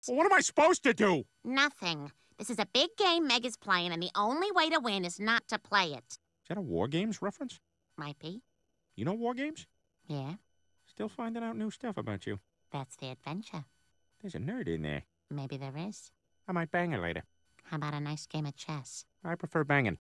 Well, what am I supposed to do? Nothing. This is a big game Meg is playing, and the only way to win is not to play it. Is that a War Games reference? Might be. You know War Games? Yeah, Still finding out new stuff about you. that's the adventure. There's a nerd in there. Maybe there is. I might bang her later. How about a nice game of chess? I prefer banging.